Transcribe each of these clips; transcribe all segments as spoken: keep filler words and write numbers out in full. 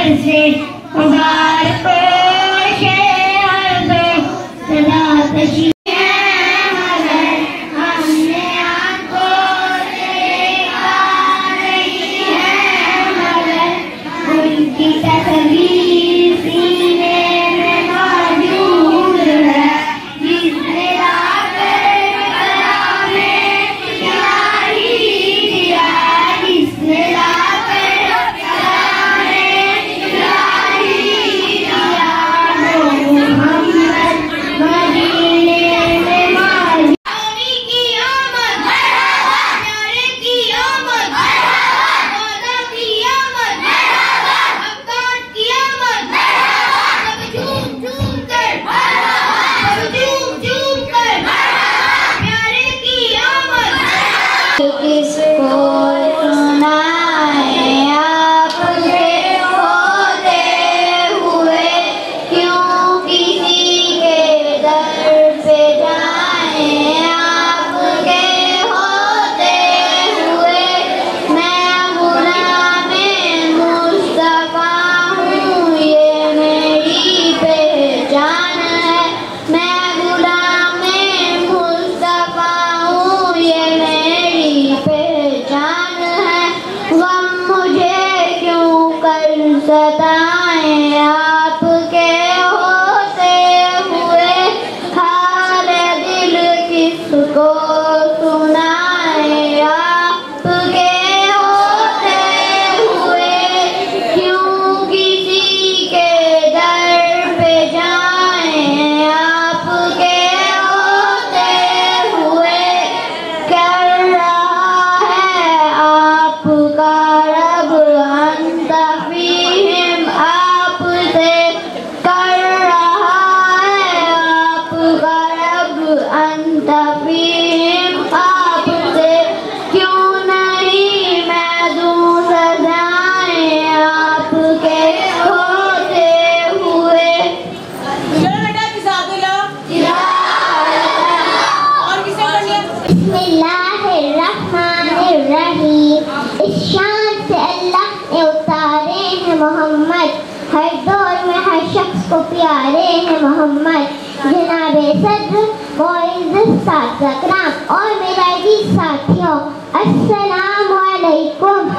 से मुबारक शेर दो सदा तशी सताएं आपके होते हुए हाल दिल किसको सुनाएं आपके होते हुए क्यों किसी के दर पे जाएं आपके होते हुए कर रहा है आपका रब अंतफी आपसे क्यों नहीं मैं दूं सजाएं आपके होते हुए। चलो बेटा और किसे कर लिया? बिस्मिल्लाहिर्रहमानिर्रहीम। इस शान से अल्लाह ने उतारे हैं मोहम्मद, हर दौर में हर शख्स को प्यारे हैं मोहम्मद। जनाबे सद्र मोइज़्ज़त साथराम और मेरा जी साथियों, अस्सलाम वालेकुम।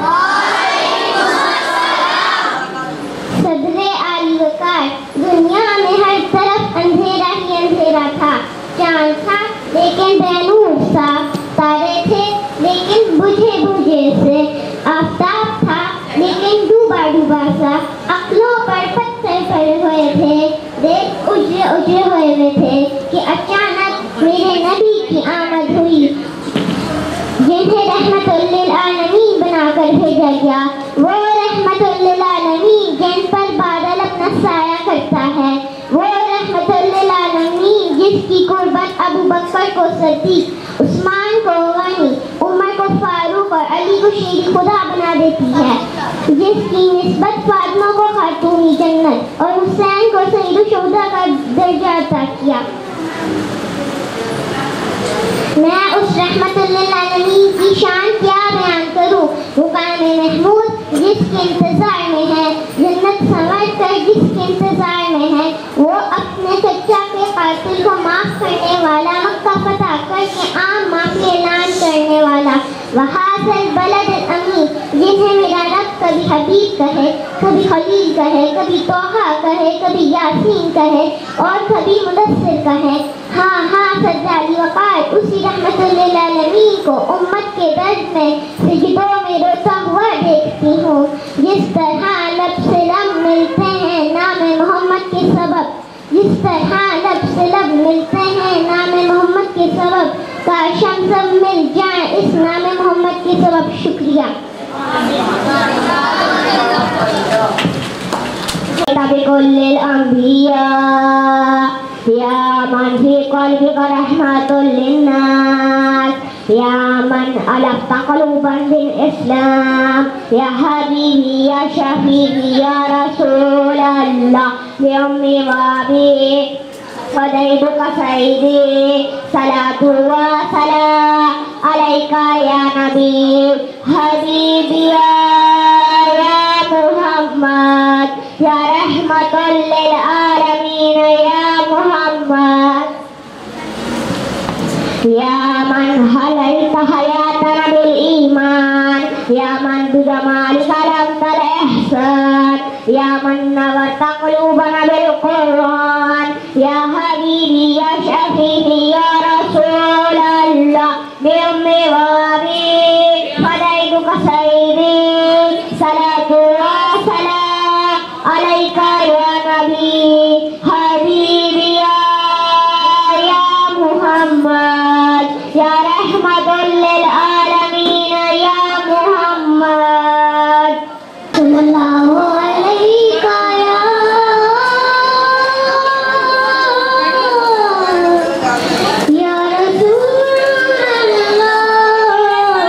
सदरे आली वकार, दुनिया में हर तरफ अंधेरा ही अंधेरा था। चांद था लेकिन बेनूर सा, तारे थे लेकिन बुझे बुझे से, आफताब था लेकिन डूबा डूबा सा, अक्लों पर पत्थर पड़े हुए थे, देख उजरे उजरे हुए थे कि अचानक मेरे नबी की आमद हुई, जिन्हें रहमतुल लिल आलमीन बनाकर भेजा गया। वो रहमतुल लिल आलमीन जिन पर बादल अपना साया करता है, वो रहमतुल लिल आलमीन जिसकी कुर्बत अबू बकर को सदीक, उस्मान को गनी, उमर को फारूक और अली को शेर खुदा बना देती है, जिसकी निस्बत फातिमा को खातूनी जन्नत और हुसैन को सईदुल शुहदा का दर्जा अता किया। मैं उस रहमतुल लिल आलमीन की शान क्या बयान करूं। मुकाम महमूद जिसके इंतजार में है, जन्नत संवर कर जिसके इंतजार में है, वो अपने चचा के कातिल को माफ करने वाला, मक्का फतह करके आम माफी ऐलान करने वाला, वहासल बलद अमीन जिन्हें मेरा रब कभी हबीब कहे, कभी खलील कहे, कभी तोहा कहे, कभी यासीन कहे और कभी मुदस्सिर कहे। हाँ हाँ सज्जाली वकार उसी रहमतुल लिल आलमीन को उम्मत के दर्द में सिजदों में रोता हुआ देखती हूँ। जिस तरह लब से लब मिलते हैं नाम मोहम्मद के सबब, जिस तरह लब से लब मिलते हैं नाम मोहम्मद के सबब, काश हम सब मिल जाएं इस नाम मोहम्मद के सबब। शुक्रिया। ताबिकुल्लिल अंबिया या मन फी क़ल्बिका रहमतुल लिन्नास, या मन अलफ़्ता क़ुलूबन बिल इस्लाम, या हबीबी या शफ़ीई या रसूल अल्लाह, या उम्मी व अबी फ़दैलुका सय्यदी, सलातु व सलाम अलैका या नबी हबीबी या मोहम्मद। रहमतुल लिल आलमीन या मुहम्मद या मन हलैत हयातना बिल ईमान या मन बिजमालिका लम तल ihsan या मन नवरत क़ुलूबना बिल क़ुरआन या हबीबी या शफीई या रसूल अल्लाह बिउम्मी व अबी फदैतुका सय्यदी सलातु व सलाम अलैका या नबी हबीबी या मुहम्मद या रहमतुल लिल आलमीन या मुहम्मद सल्लल्लाहु अलैका या या रसूल अल्लाह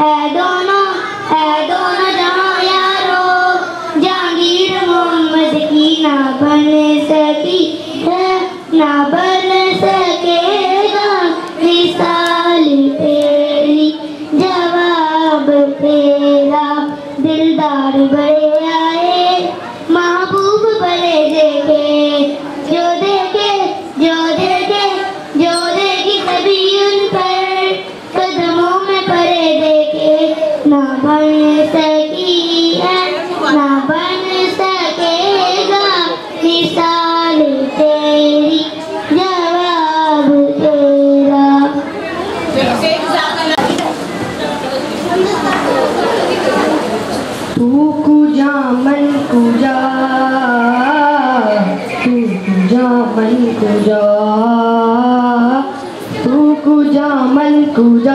ऐ दोनों ऐ दोनों जहां यारो जहांगीर मोहम्मद की ना बन सकी है ना बन सकेगा मिसाल तेरी जवाब तेरा दिलदार बड़े आए महबूब बड़े देखे जो देखे जो देखे जो देखी सभी उन पर कदमों में पड़े देखे ना बन सकी है ना बन सकेगा मिसाल तेरी जवाब तेरा। तू कुजा मन कुजा तू कुजा मन कुजा तू कुजा मन कुजा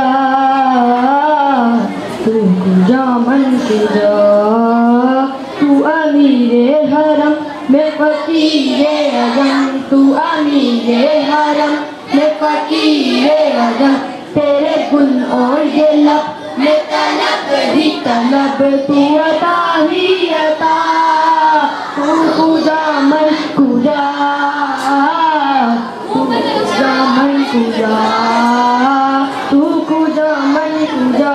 तू कुजा मन कुजा तू अमीरे हरम में फकीरे अजम तू अमीरे हरम में फकीरे अजम तेरे गुल और ये लब में तलब ही तलब तू अता ही अता तू कुजा मन कुजा तू कुजा मन कुजा तू कुजा मन कुजा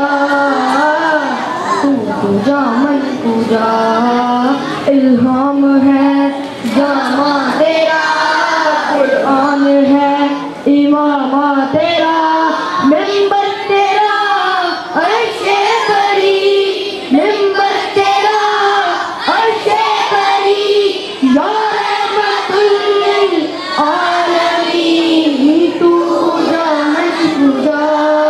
तू कुजा मन कुजा इल्हाम है जामा तेरा कुरान है इमामा तेरा मिंबर तेरा अर्शे बरी मिंबर तेरा अर्शे बरी या रहमतुल आलमीन तू कुजा मन कुजा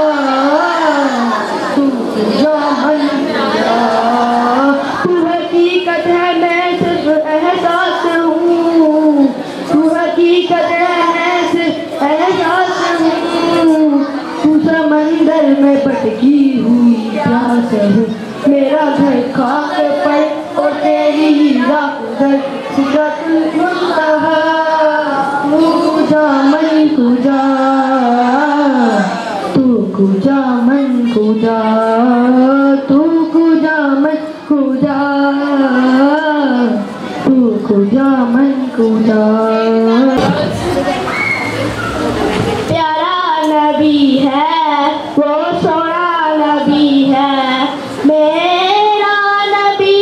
तू कुजा मन कुजा तू हकीकत है मैं सिर्फ एहसास हूँ तू हकीकत है मैं सिर्फ एहसास हूँ तू समंदर में भटकी हुई प्यास हूँ मेरा घर खाक पर और तेरी रात उधर सिदरतुल मुंतहा तू कुजा मन कुजा तू कुजा मन कुजा तू कुजा मन कुजा तू कुजा मन कुजा। प्यारा नबी है वो सोना नबी है मेरा नबी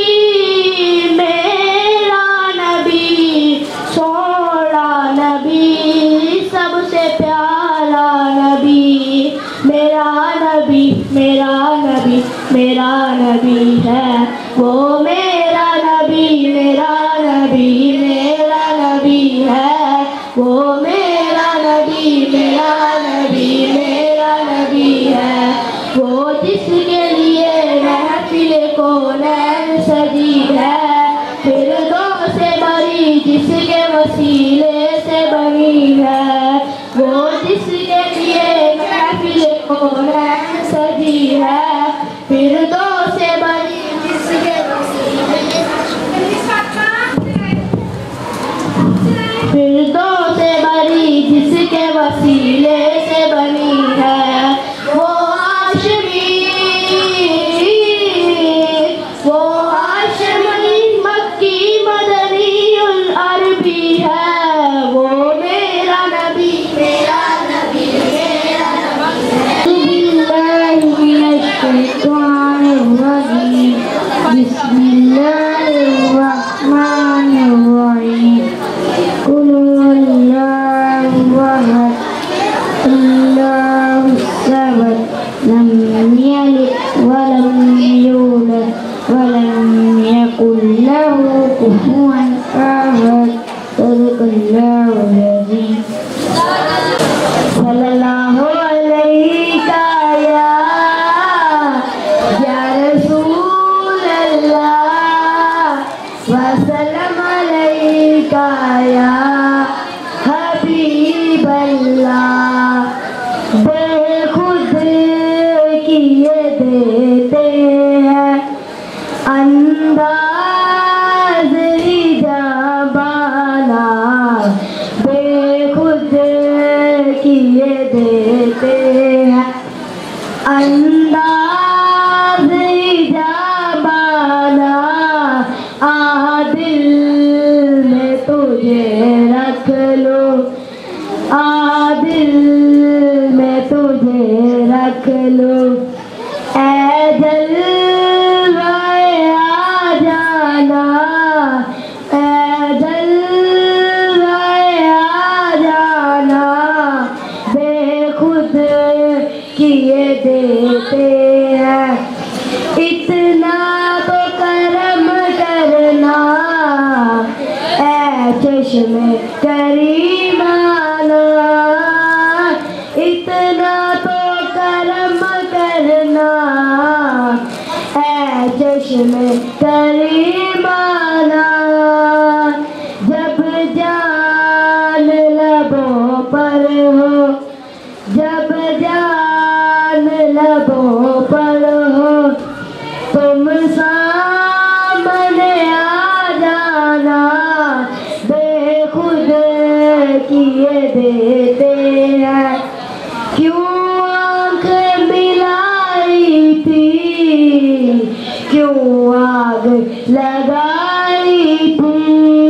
मेरा नबी सोना नबी सबसे प्यारा नबी मेरा नबी मेरा नबी मेरा नबी है वो मेरा नबी मेरा नबी मेरा नबी है वो मेरा नबी मेरा नबी मेरा नबी है वो जिसके लिए महफिल को नैन सजी है फिर दो से बड़ी जिसके वसीले से बनी है वो जिसके लिए महफिल को नैन सजी है फिर दो से बड़ी जिसके फिर दो से बड़ी जिसके वसीले से बनी है वो हाशमी वो हाशमी मक्की मदनीउल अरबी है वो मेरा नबी मेरा नबी मेरा नबी सल्लल्लाहु अलैहि या रसूल अल्लाह में करीमाना, जब जान लबों पर हो, जब जान लबों पर हो, तुम सामने आ जाना, बेखुद किए देते हैं। क्यों आँख मिलाई थी, क्यों आग लगाई थी,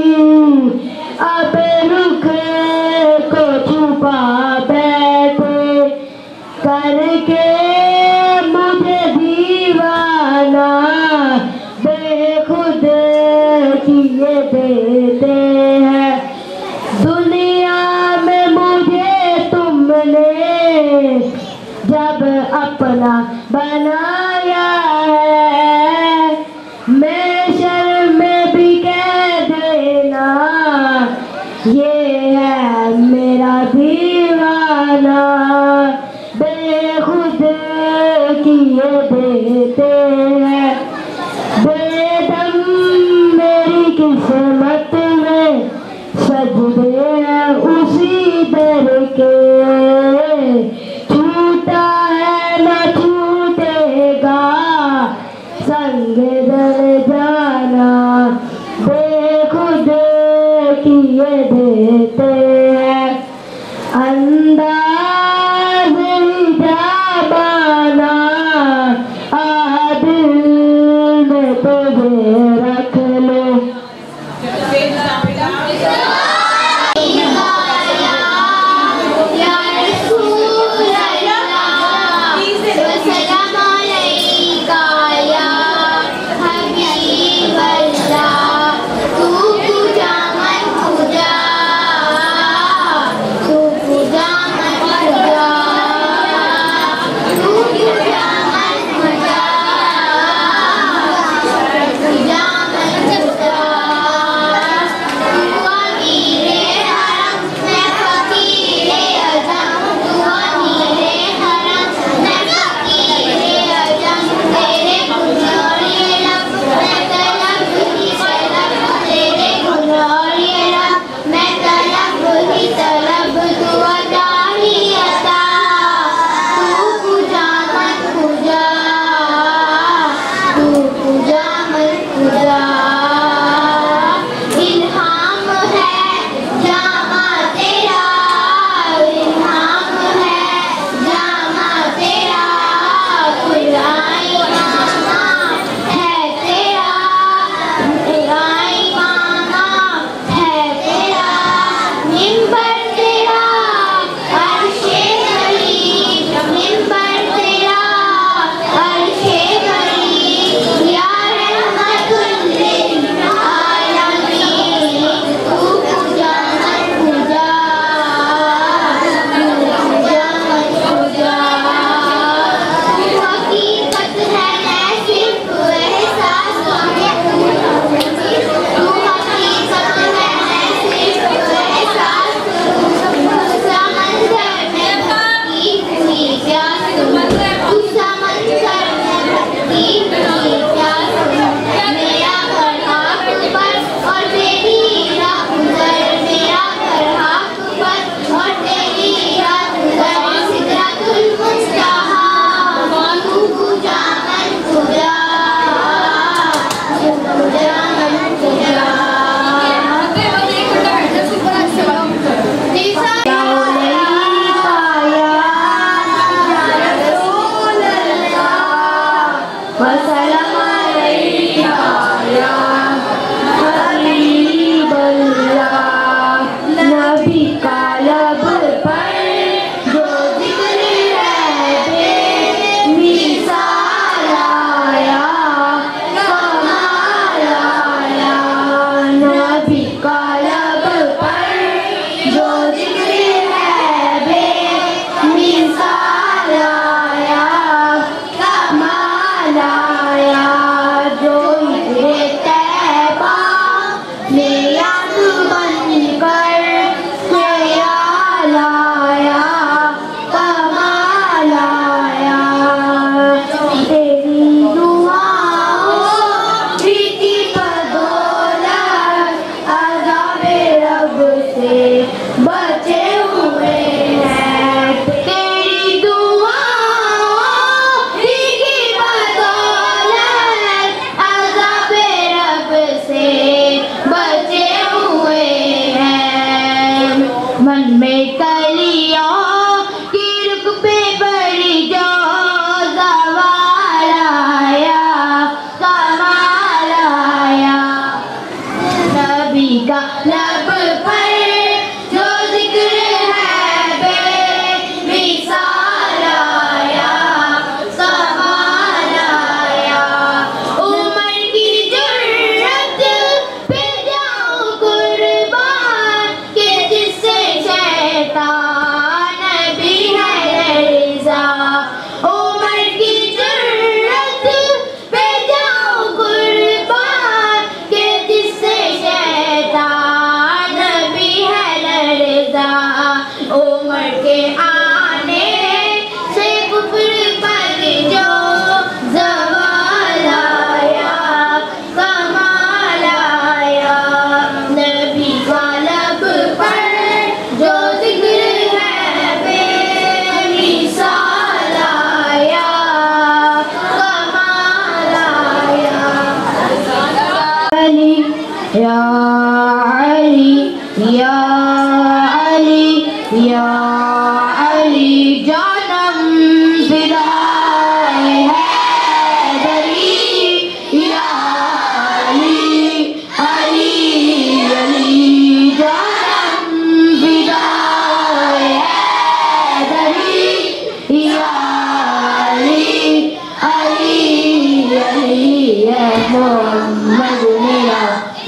अब रुख को छुपा बैठे करके मुझे दीवाना, बेखुद किए देते हैं। दुनिया में मुझे तुमने जब अपना बनाया है, मैं शर्म में भी कह देना, ये है मेरा दीवाना, बेखुद किए देते हैं। बेदम मेरी किस्मत में सजदे हैं उसी दर के, छूटा है न छूटेगा संग दर जाना, बेखुद किए देते हैं। अंदाज़ हिजाबाना आदिल में तुझे रख लो।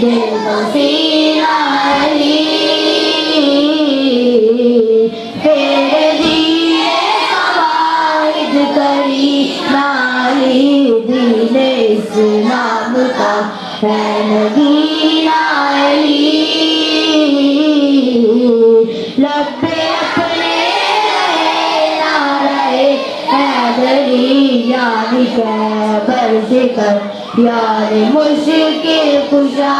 दिल सीना अली तेरे दिए कवाइद करी नाली दिल इस्लाम का है नगीना अली लब्बे अपने ना रहे हैदरी यानी कैबर शिकर यार मुश्किल कुशा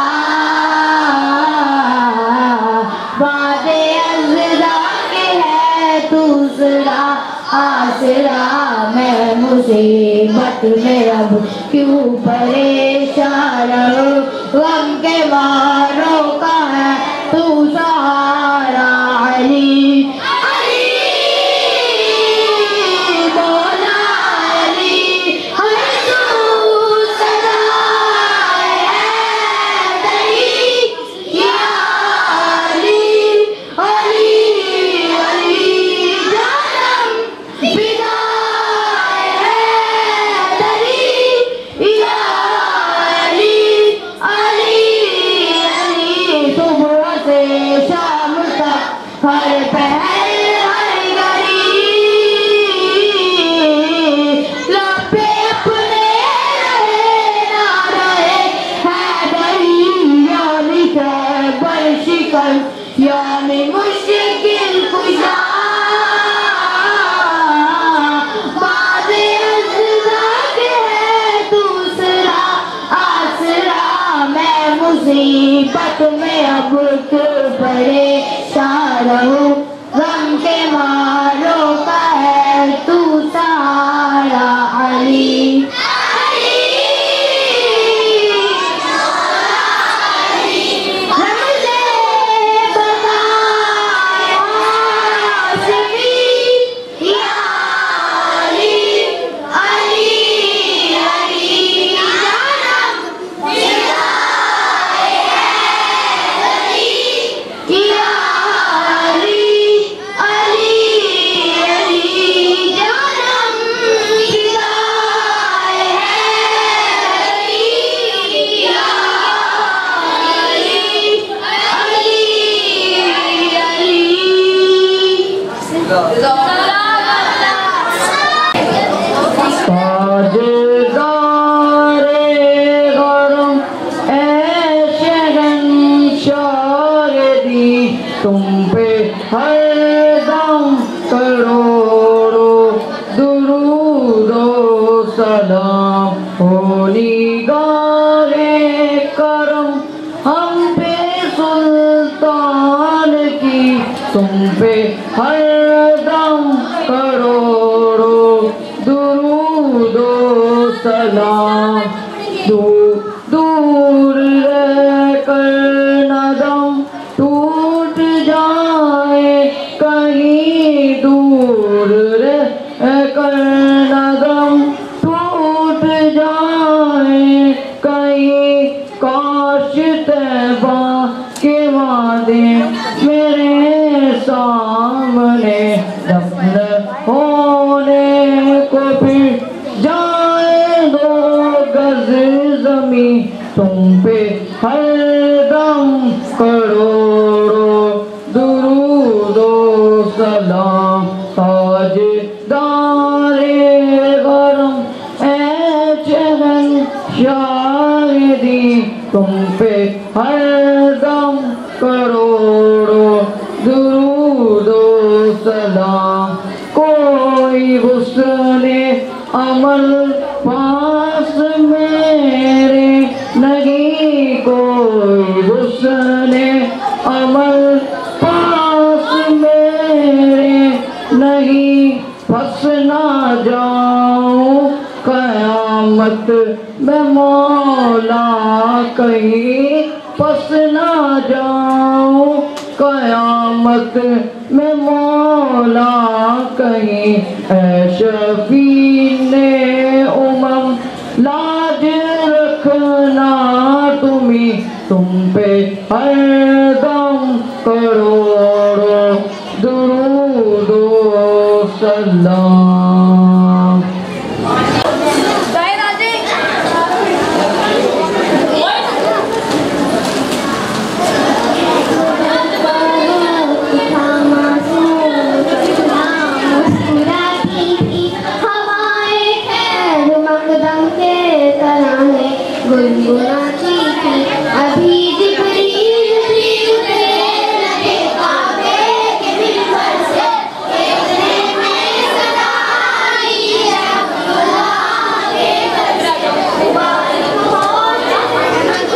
बादे अज़दा के है दूसरा आसरा मैं मुसीबत में अब क्यों परेशान हूँ गम के मारों का है तू सहारा अली यानी मुश्किल कुशा बादे अज़दा के है दूसरा आसरा मैं मुसीबत में अब क्यों परेशान हूँ गम के मारों का है तू सहारा अली तुम पे हरदम करोड़ों दुरूदो सलाम होली गारे करम हम पे सुल्तान की तुम पे हरदम करोड़ों दुरूदो सलाम दूर दूर रहकर नदम टूट जाए कहीं दूर रहकर नदम टूट जाए कहीं काश तैबा के वादे मेरे सामने दफन होने को फिर जाए दो गज ज़मीं तुम पे हरदम करोड़ों दुरूदो सलाम ताजदारे गरम ऐ चहन शाहिदी तुम पे हरदम करोड़ों दुरूदो सलाम कोई हुस्ने अमल पास मेरे नहीं कोई हुस्ने अमल पास मेरे नहीं फंस ना जाऊं कयामत में मौला कहीं फंस ना जाऊं कयामत में मौला कहीं ऐ शफीने उमम लाज रखना तुम्हें तुम पे हरदम करोड़ों दुरूदो सलाम। दम के तराने गुनगुनाती थी। अभी जिब्रील भी उतरे लगे काबे के मिंबर से, इतने में सदा आई अब्दुल्लाह के घर से। मुबारक हो शरीफ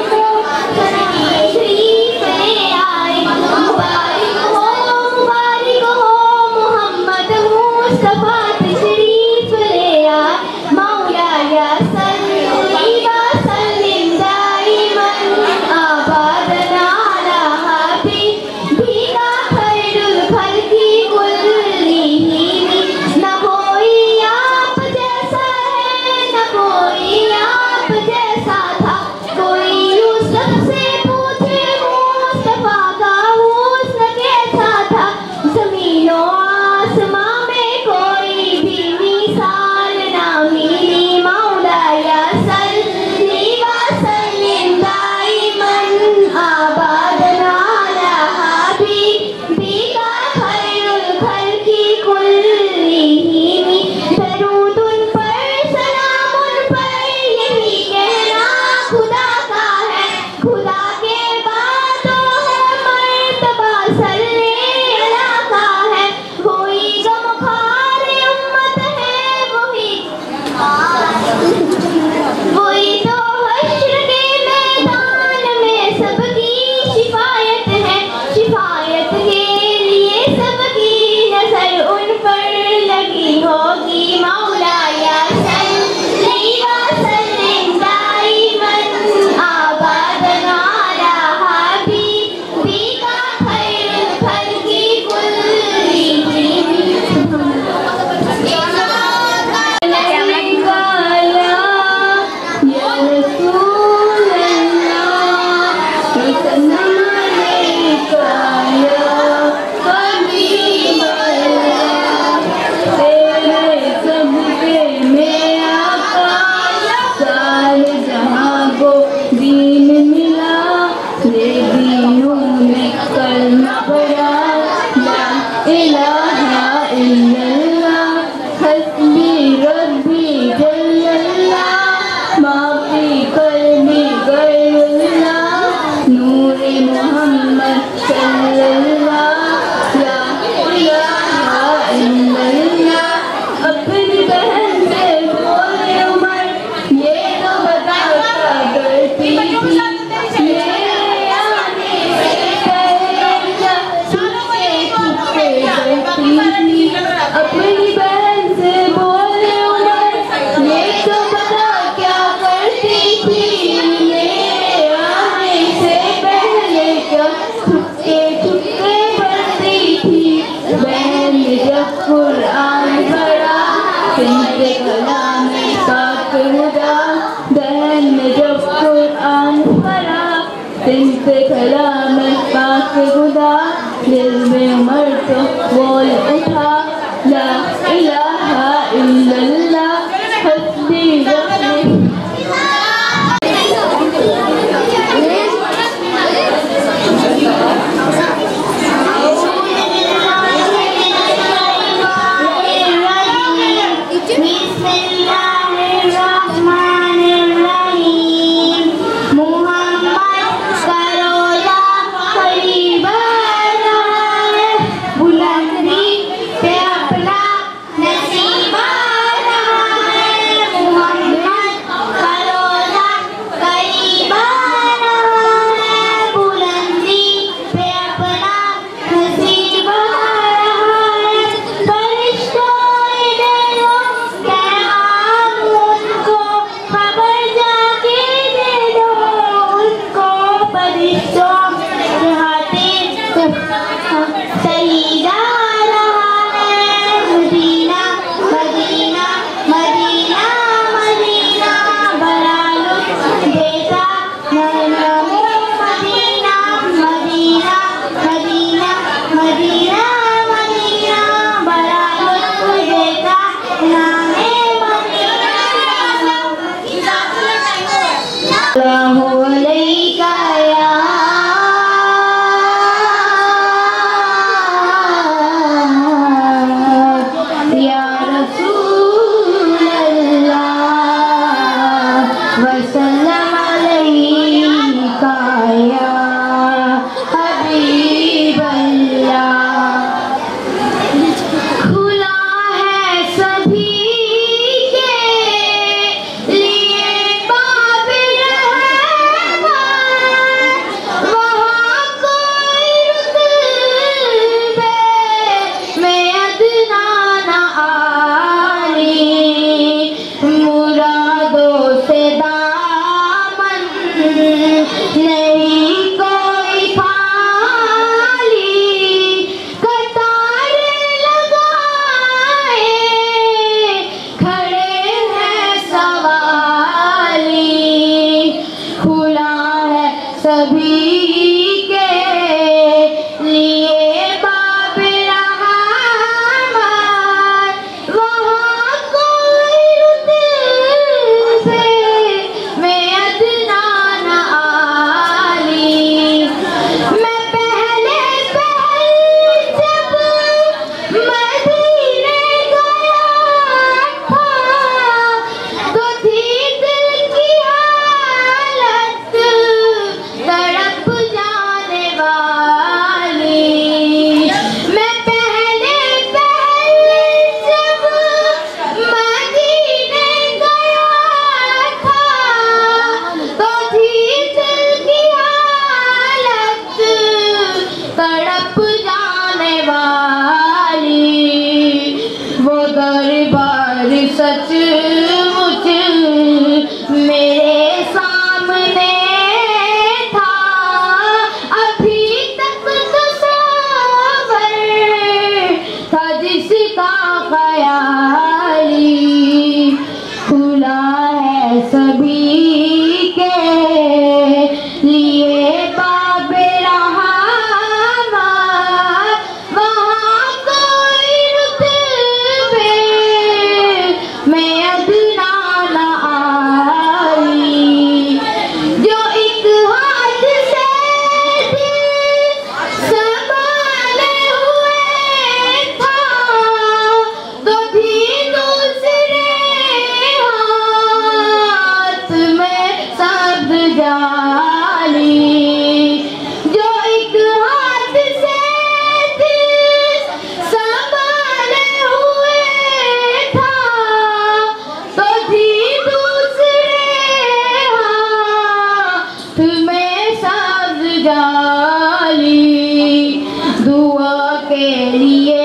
में आए, मुबारक हो मुबारक हो मोहम्मद मुस्तफा तशरीफ ले आए। मौला या सल्ली व सल्लिम दाइमन अबदन अला हबीबिका खैरुल खल्क़ि कुल्लिहिम। न कोई आप जैसा है, न कोई आप जैसा था, कोई यूसुफ से पूछे मुस्तफा का हुस्न कैसा था। ज़मीनो आसमां में कोई भी मिसाल ना मिली। मौला या सल्ली व सल्लिम दाइमन अबदन अला हबीबिका खैरुल खल्क़ि कुल्लिहिम। दरूद उन पर सलाम उन पर यही कहना खुदा का है, खुदा के बाद तो है मर्तबा सल्ले अला का है। वही गमखार उम्मत है, वही वही तो हश्र के मैदान में सबकी शिफायत है। शिफायत के लिए सबकी नजर उन पर लगी होगी। मौला या सल्ली व सल्लिम दाइमन अबदन अला हबीबिका खैरुल खल्क़ि कुल्लिहिम। अपनी बहन से बोले उमर, ये तो बता क्या करती थी, मेरे आने से पहले क्या छुपके छुपके करती थी। अपनी बहन से बोले उमर, ये तो बता क्या करती थी, मेरे आने से पहले क्या छुपके छुपके करती थी। बहन ने जब कुरान पढ़ा तिनके कलाम पाक खुदा, बहन ने जब कुरान पढ़ा तिनके कलाम पाक खुदा, दिल में उमर तो बोल उठा ला इलाहा इल्लल्लाह हस्बी रब्बी। बिस्मिल्लाहिर्रहमानिर्रहीम। मुहम्मद का रोज़ा करीब आ रहा है, बुलंदी पे अपना नसीब आ रहा सभी के लिए बाब रहमा, वहाँ कोई रुतबे में अदना न आई। जो एक हाथ से दिल संभाले हुए था, तो भी दूसरे हाथ में सब्ज जाली। जो एक हाथ से दिल संभाले हुए था, तो भी दूसरे हाथ में सब्ज जाली। दुआ के लिए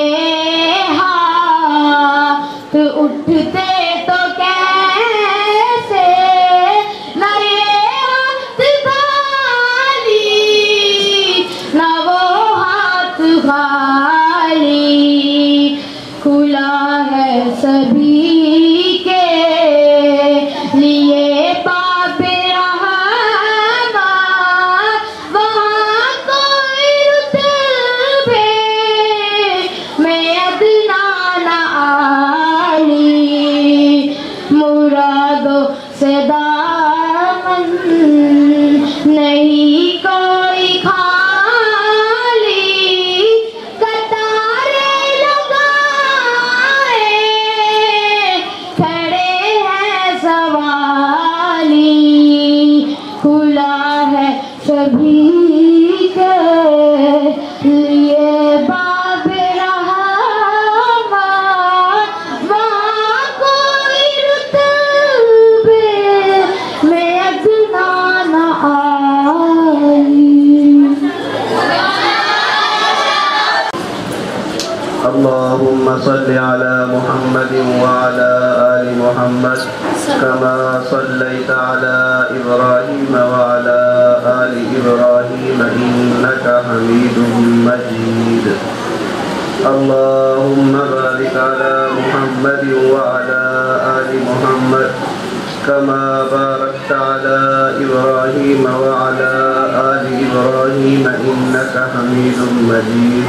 हाथ उठते तो कैसे नए हाथ खाली, न वो हाथ खाली। खुला है सभी के लिए बाब रहमा, वहाँ कोई रुतबे में अदना न आली। मुरादों से दामन नहीं कोई खाली, कतारे लगाए खड़े हैं सवाली। खुला है सभी के लिए बाब रहमा, वहाँ कोई रुतबे में अदना न आई। अल्लाहुम्मा सल्लि अला मुहम्मद व अला आलि मुहम्मद कमा सल्लैता अला इब्राहीम व अला आलि इब्राहीम इन्नका हमीदुम मजीद। अल्लाहुम्मा बारिक अला मुहम्मद व अला आलि मुहम्मद कमा बारकता अला इब्राहीम व अला आलि इब्राहीम इन्नका हमीदुम मजीद।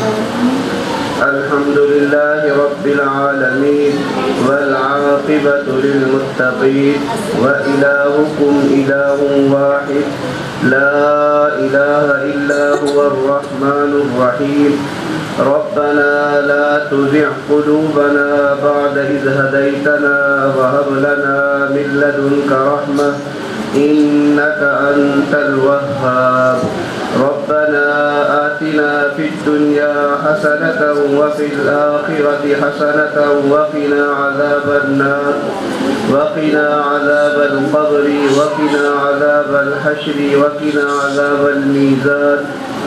अल्हम्दुलिल्लाहि रब्बिल आलमीन वल आक़िबतु लिल मुत्तक़ीन व इलाहुकुम इलाहुन वाहिद ला इलाहा इल्ला हुवर रहमानुर रहीम। रब्बना ला तुज़िग़ क़ुलूबना बअद इज़ हदैतना व हब लना मिन लदुनका रहमह इन्नका अंतल वह्हाब। रब्बना आतिना फिद दुनिया हसनतन व फिल आखिरति हसनतन व क़िना अज़ाबन नार व क़िना अज़ाबल क़ब्रि व क़िना अज़ाबल हश्रि व क़िना अज़ाबल मीज़ान।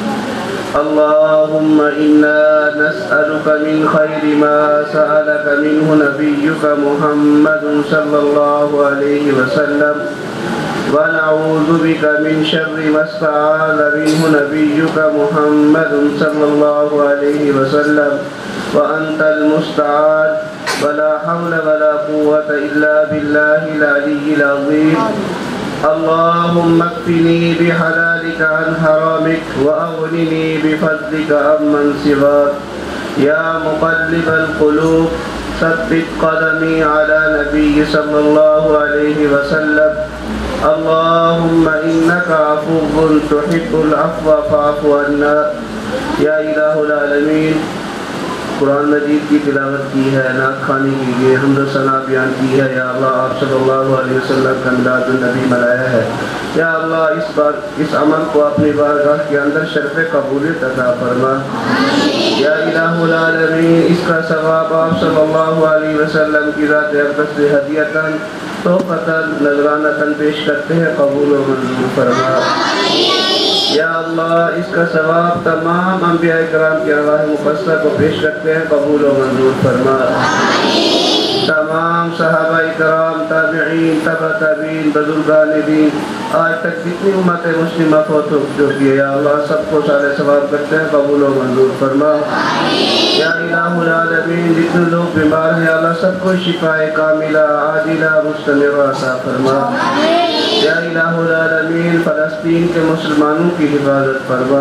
अल्लाहुम्मा इन्ना नस्अलुका मिन खैरि मा सअलका मिन्हु नबियुका मुहम्मदुन सल्लल्लाहु अलैहि वसल्लम व नऊज़ु बिका मिन शर्रि मा इस्तआज़ मिन्हु नबियुका मुहम्मदुन सल्लल्लाहु अलैहि वसल्लम व अंतल मुस्तआन व ला हौल व ला कुव्वता इल्ला बिल्लाहिल अलिय्यिल अज़ीम। अल्लाहुम्मा अक्फिनी बिहलालिका अन हरामिक व अग़निनी बिफ़ज़लिका अम्मन सिवाक। या मुक़ल्लिबल क़ुलूब सब्बित क़दमी अला नबी सल्लल्लाहु अलैहि वसल्लम। अल्लाहुम्मा इन्नका अफ़ुव्वुन तुहिब्बुल अफ़्व फ़अफ़ु अन्ना। या इलाहुल आलमीन, कुरान मजीद की तिलावत की है, नात ख़वानी की है, हम्द सना बयान की है। या अल्लाह आप सल्लल्लाहु अलैहि वसल्लम का मिलादुन नबी मनाया है। या अल्लाह इस बार इस अमल को अपनी बारगाह के अंदर शर्फ़ कबूलियत अता फरमा। या इलाहुल आलमीन, इसका सवाब आप सल्लल्लाहु अलैहि वसल्लम की ज़ात अक़दस से हदियतन तोहफ़तन नज़रानतन पेश करते हैं, कबूल व मंजूर फरमा। या अल्लाह इसका सवाब तमाम अंबिया कराम की अरवाह मुक़द्दसा को पेश करते हैं, कबूल व मंजूर फरमा। तमाम सहाबा कराम, ताबिईन, तबा ताबिईन, बुजुर्गान दीन, आज तक जितनी उम्मत मुस्लिमा फौत हो चुकी है या अल्लाह सबको सारे सवाब करते हैं, कबूल व मंजूर फरमा। या इलाहुल आलमीन, जितने लोग बीमार हैं अल्लाह सबको शिफाए कामिला आजिला मुस्तमिरा अता फरमा। या इलाहुल आलमीन, फ़लस्तीन के मुसलमानों की हिफाजत फरमा।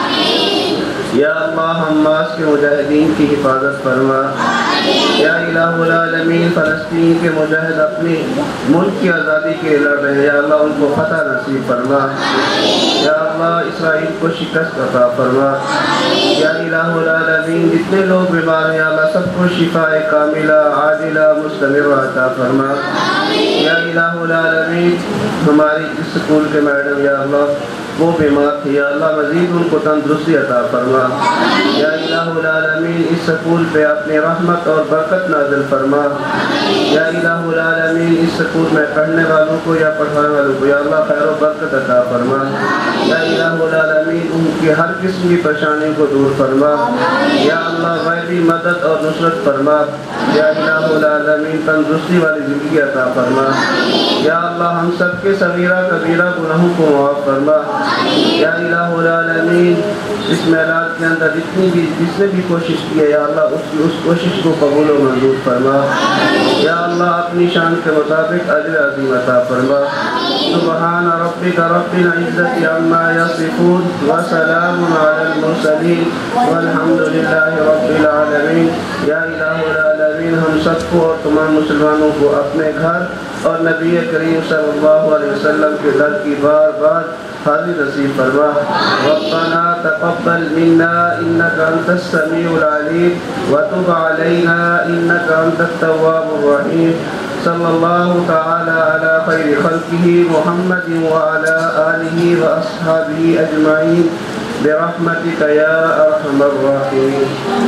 या अल्लाह हमास के मुजाहिदीन की हिफाजत फरमा। या इलाहुल आलमीन, फ़लस्तीन के मुजाहिद अपनी मुल्क की आज़ादी के लड़ रहे हैं या अल्लाह उनको फतह नसीब फरमा। या अल्लाह इसराइल को शिकस्त अता फरमा। या इलाहुल आलमीन, जितने लोग बीमार हैं अल्लाह सबको शिफाए कामिला आजिला मुस्तमिरा अता फरमा। या इलाहुल आलमीन, हमारी इस स्कूल के मैडम या अल्लाह वो बीमार थे या अल्लाह मज़ीद उनको तंदुरुस्ती अता फरमा। या इलाहुल आलमीन, इस स्कूल पे अपनी रहमत और बरकत नाज़िल फरमा। या इलाहुल आलमीन, इस स्कूल में पढ़ने वालों को या पढ़ाने वालों को या अल्लाह खैर और बरकत अता फरमा। या इलाहुल आलमीन, उनकी हर किस्म की परेशानी को दूर फरमा। या अल्लाह गैबी मदद और नुसरत फरमा। या इलाहुल आलमीन, तंदुरुस्ती वाली ज़िंदगी अता फरमा। या अल्लाह हम सब के सगीरा कबीरा गुनाहों को माफ़ फरमा। या इलाहुल आलमीन, इस मेलाद के अंदर जितनी भी जिसने भी कोशिश की है या अल्लाह उसकी उस कोशिश को कबूल व मंजूर फरमा। या अल्लाह अपनी शान के मुताबिक अजर अज़ीम अता फरमा। सुब्हान रब्बिका रब्बिल इज़्ज़ति अम्मा यसिफून व सलामुन अलल मुरसलीन वल्हम्दुलिल्लाहि रब्बिल आलमीन। या इलाहुल आलमीन, हम सबको और तमाम मुसलमानों को अपने घर और नबी करीम सल्लल्लाहु अलैहि वसल्लम के दर की बार बार हाज़िर नसीब फरमा। रब्बना तक़ब्बल मिन्ना इन्नका अंतस समीउल अलीम व तुब अलैना इन्नका अंतत तव्वाबुर रहीम। सल्लल्लाहु तआला अला खैरि खल्क़िही मुहम्मदिन व अला आलिही व अस्हाबिही अजमाईन बिरहमतिका या अरहमर राहिमीन।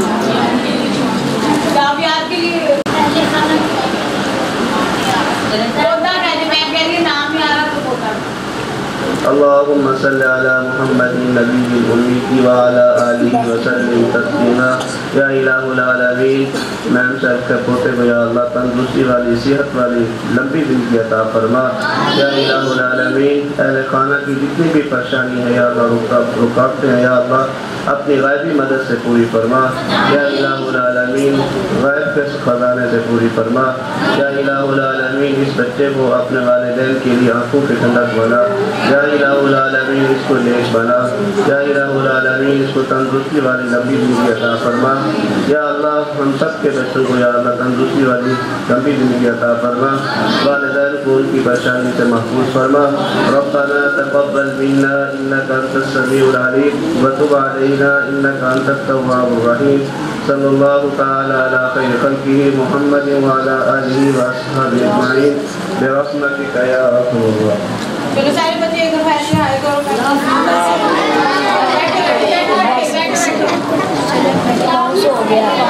कामयाब के लिए पोता कहते, मैं कह रही नाम ही आ रहा तो पोता। अल्लाहुम्मा सल्लि अला मुहम्मदिन नबिय्यिल उम्मी व अला आलिहि व सल्लिम तस्लीमा। या इलाहुल आलमीन, मैम साहब के पोते को या अल्लाह तंदुरुस्ती वाली सेहत वाली लंबी ज़िंदगी अता फरमा। या इलाहुल आलमीन, अहले खाना की जितनी भी परेशानी है या अल्लाह रुकावट रुकावटें हैं या अल्लाह अपनी गैबी मदद से पूरी फरमा। या इलाहुल आलमीन, गैब के खजाने से पूरी फरमा। या इलाहुल आलमीन, इस बच्चे को अपने वालिदैन के लिए आंखों की ठंडक बना। या इलाहुल आलमीन, इसको नेक बना। या इलाहुल आलमीन, इसको तंदुरुस्ती वाली लंबी ज़िंदगी अता फरमा। या अल्लाह हम सब के बच्चों को या अल्लाह तंदुरुस्ती वाली लंबी ज़िंदगी अता फरमा। वालिदैन को उनकी परेशानी से महफूज फरमा। रब्बना तक़ब्बल मिन्ना इन्नका अंतस समीउल अलीम व तुब अलैना इन्नका अंतत तव्वाबुर रहीम। सल्लल्लाहु तआला अला खैरि खल्क़िही मुहम्मदिन व अला आलिही व अस्हाबिही अजमाईन बिरहमतिका या अरहमर राहिमीन। चलो सारे बच्चे एक दफा ऐसे हाय करो। हो गया।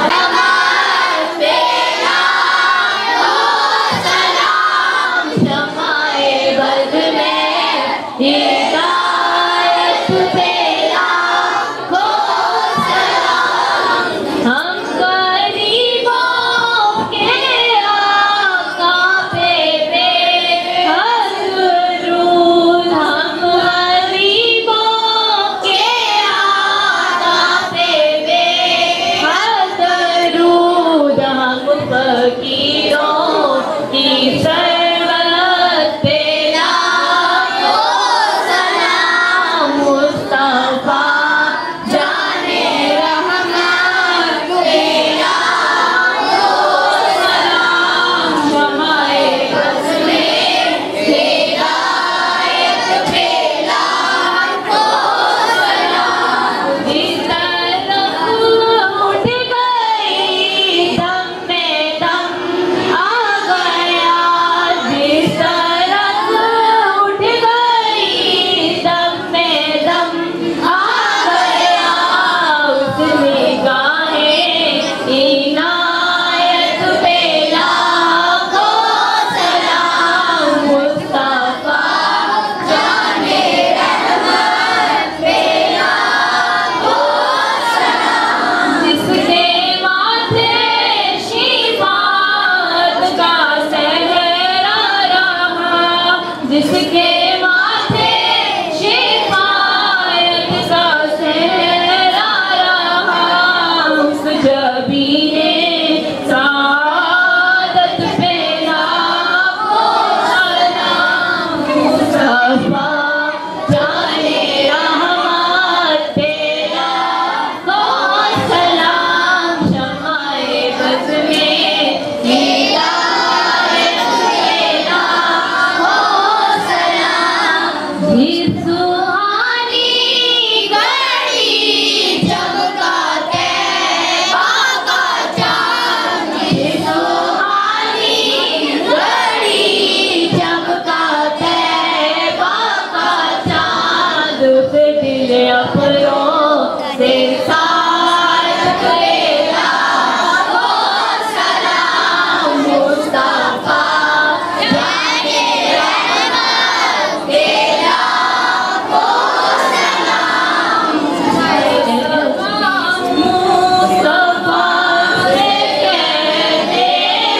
Hallelujah. जिसके माथे शिकायत का सहरा रहा, उस जबीने सादत पे लाखों सलाम। मुस्तफा जाने रहमत तेरा को सलाम, शमाए बज़ में हिदायत तेरा को सलाम। इस सुहानी घड़ी चमका तैबा का चाँद, इस सुहानी घड़ी चमका तैबा का चाँद, उस दिल अपनों से साथ तेरा को सलाम। मुस्तफा जाने रहमत तेरा को सलाम। मुस्तफा से कहते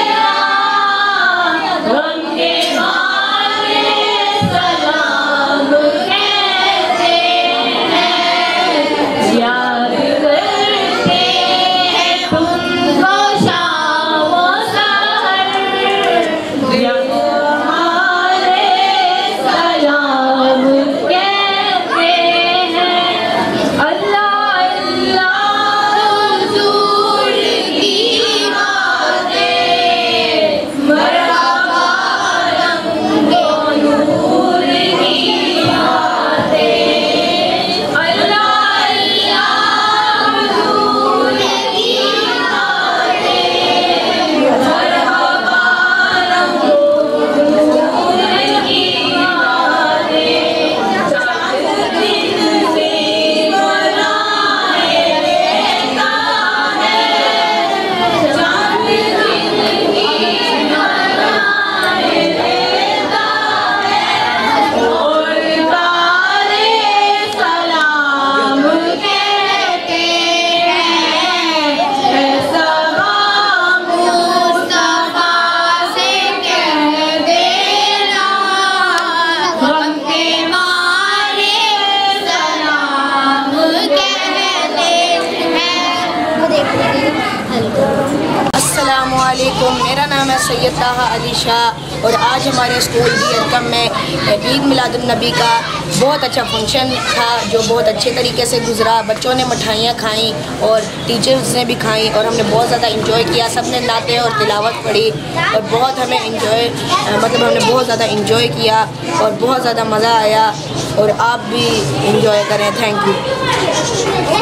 रंगे वाले सलाम कहते हैं, याद करते हैं तुमको शाम व सहर, रंग वाले सलाम कहते हैं। अल्लाह अल्लाह हुजूर की बातें, मरहबा रंगो नूर की बातें। अल्लाह अल्लाह हुजूर की बातें, मरहबा रंगो नूर की बातें। चाँद दिल से बनाए देता है, चाँद दिल की बनाए देता है, और तारे सलाम कहते हैं। ऐसा मुस्तफा से कह देना, गम के मारे सलाम कहते हैं। अस्सलामुअलैकुम, मेरा नाम है सैयद ताहा अली शाह और आज हमारे स्कूल डी एलकम में ईद मिलादुन्नबी का बहुत अच्छा फंक्शन था जो बहुत अच्छे तरीके से गुजरा। बच्चों ने मिठाइयाँ खाईं और टीचर्स ने भी खाईं और हमने बहुत ज़्यादा इंजॉय किया। सब ने नाते और तिलावत पढ़ी और बहुत हमें इंजॉय मतलब हमने बहुत ज़्यादा इंजॉय किया और बहुत ज़्यादा मज़ा आया और आप भी इंजॉय करें। Thank you.